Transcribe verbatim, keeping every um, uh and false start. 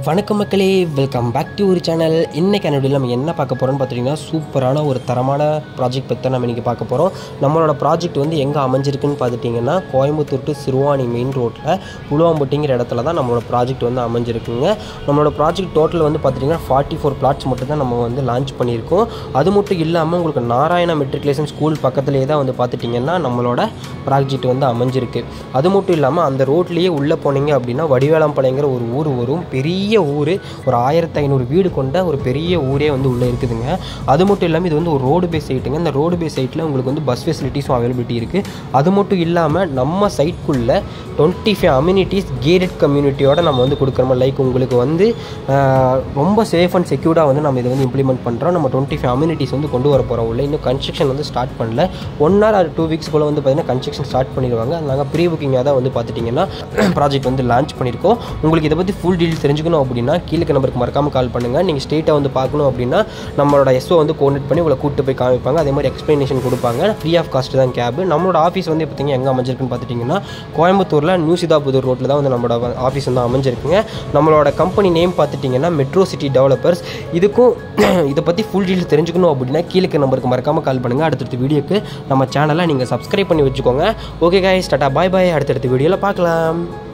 வணக்கம் மக்களே, welcome back to ஒரு சேனல். இன்றைக்கி என்னோட நம்ம என்ன பார்க்க போகிறோம்னு பார்த்தீங்கன்னா, சூப்பரான ஒரு தரமான ப்ராஜெக்ட் பற்றி நம்ம இன்றைக்கி பார்க்க போகிறோம். நம்மளோட ப்ராஜெக்ட் வந்து எங்கே அமைஞ்சிருக்குன்னு பார்த்துட்டிங்கன்னா, கோயம்புத்தூர் டு சிறுவாணி மெயின் ரோட்டில் புலுவாம்பட்டிங்கிற இடத்துல தான் நம்மளோட ப்ராஜெக்ட் வந்து அமைஞ்சிருக்குங்க. நம்மளோட ப்ராஜெக்ட் டோட்டல் வந்து பார்த்திங்கன்னா ஃபார்ட்டி ஃபோர் பிளாட்ஸ் மட்டும் தான் நம்ம வந்து லான்ச் பண்ணியிருக்கோம். அது மட்டும் இல்லாமல் உங்களுக்கு நாராயணா மெட்ரிகுலேஷன் ஸ்கூல் பக்கத்துலேயே தான் வந்து பார்த்துட்டிங்கன்னா நம்மளோட ப்ராஜெக்ட் வந்து அமைஞ்சிருக்கு. அது மட்டும் இல்லாமல் அந்த ரோட்லேயே உள்ளே போனீங்க அப்படின்னா வடிவேலம்பாளையங்கிற ஒரு ஊர் வரும். பெரிய ஊர், ஒரு ஆயிரத்தி ஐநூறு வீடு கொண்ட ஒரு பெரிய ஊரே வந்து உள்ளே இருக்குதுங்க. அது மட்டும் இல்லாமல் இது வந்து ஒரு ரோடு பேஸ் சைட்டுங்க. இந்த ரோடு பேஸ் சைட்டில் உங்களுக்கு வந்து பஸ் ஃபெசிலிட்டிஸும் அவைலபிலிட்டி இருக்குது. அது மட்டும் இல்லாமல் நம்ம சைட்குள்ளே டுவெண்ட்டி ஃபைவ் அம்யூனிட்டிஸ் கேடட் கம்யூனிட்டியோட நம்ம வந்து கொடுக்குறோம். லைக் உங்களுக்கு வந்து ரொம்ப சேஃப் அண்ட் செக்யூர்டாக வந்து நம்ம இதை வந்து இம்ப்ளிமெண்ட் பண்ணுறோம். நம்ம டுவெண்ட்டி ஃபைவ் அம்யூனிட்டிஸ் வந்து கொண்டு வர போகிறோம். உள்ள இன்னும் கன்ஸ்ட்ரக்ஷன் வந்து ஸ்டார்ட் பண்ணல. One or or two weeks போல் வந்து பார்த்திங்கன்னா கன்ஸ்ட்ரக்ஷன் ஸ்டார்ட் பண்ணிடுவாங்க. நாங்கள் ப்ரீ புக்கிங்காக தான் வந்து பார்த்துட்டிங்கன்னா ப்ராஜெக்ட் வந்து லான்ச் பண்ணியிருக்கோம். உங்களுக்கு இதை பற்றி ஃபுல் டீட்டெயில்ஸ் தெரிஞ்சுக்கணும் அப்படின்னா கீழே நம்பருக்கு மறக்காமல் கால் பண்ணுங்கள். நீங்கள் ஸ்ட்ரெயிட்டாக வந்து பார்க்கணும் அப்படின்னா நம்மளோட எஸ்ஓ வந்து கோஆர்டினேட் பண்ணி உங்களை கூப்பிட்டு போய் காமிப்பாங்க. அதே மாதிரி எக்ஸ்ப்ளனேஷன் கொடுப்பாங்க. ஃப்ரீ ஆஃப் காஸ்ட் தான் கேப். நம்மளோட ஆஃபீஸ் வந்து பார்த்தீங்கன்னா எங்கே அமைஞ்சிருக்குன்னு பார்த்துட்டிங்கன்னா கோயம்புத்தூரில் நியூ சிதாபுதூர் ரோட்டில் தான் வந்து நம்மளோட ஆஃபீஸ் வந்து அமைஞ்சிருக்குங்க. நம்மளோட கம்பெனி நேம் பார்த்துட்டிங்கன்னா மெட்ரோ சிட்டி டெவலப்பர்ஸ். இதுக்கும் இதை பற்றி ஃபுல் டீட்டெயில்ஸ் தெரிஞ்சுக்கணும் அப்படின்னா கீழே நம்பருக்கு மறக்காமல் கால் பண்ணுங்கள். அடுத்தடுத்த வீடியோக்கு நம்ம சேனலை நீங்கள் சப்ஸ்கிரைப் பண்ணி வச்சுக்கோங்க. Okay guys, tata bye bye. அடுத்தடுத்த வீடியோவில் பார்க்கலாம்.